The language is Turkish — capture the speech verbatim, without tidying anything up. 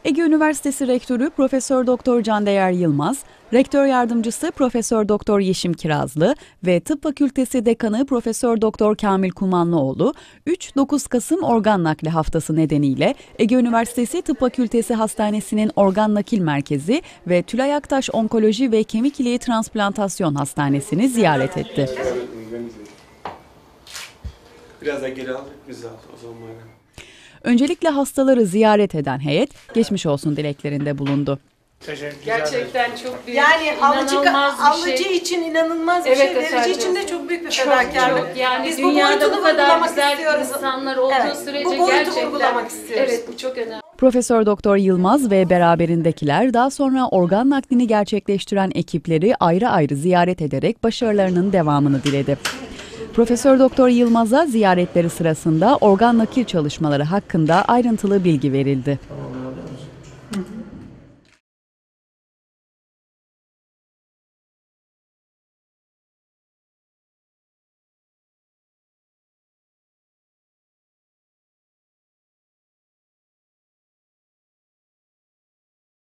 Ege Üniversitesi Rektörü Profesör Doktor Candeğer Yılmaz, Rektör Yardımcısı Profesör Doktor Yeşim Kirazlı ve Tıp Fakültesi Dekanı Profesör Doktor Kamil Kumanlıoğlu, üç dokuz Kasım Organ Nakli Haftası nedeniyle Ege Üniversitesi Tıp Fakültesi Hastanesi'nin Organ Nakil Merkezi ve Tülay Aktaş Onkoloji ve Kemik İliği Transplantasyon Hastanesi'ni ziyaret etti. Biraz daha geri al, bizi al o zaman. Öncelikle hastaları ziyaret eden heyet geçmiş olsun dileklerinde bulundu. Gerçekten çok büyük, yani alıcı, inanılmaz bir alıcı şey. için inanılmaz bir Evet, şey, verici efendim. için de çok büyük bir Çok, fedakarlık. çok, yani Biz dünyada bu, bu kadar kadar güzel istiyoruz. insanlar olduğu Evet, sürece bu boyutu gerçekten vurgulamak istiyoruz. Evet, bu çok önemli. Profesör Doktor Yılmaz ve beraberindekiler daha sonra organ naklini gerçekleştiren ekipleri ayrı ayrı ziyaret ederek başarılarının devamını diledi. Profesör Doktor Yılmaz'a ziyaretleri sırasında organ nakil çalışmaları hakkında ayrıntılı bilgi verildi.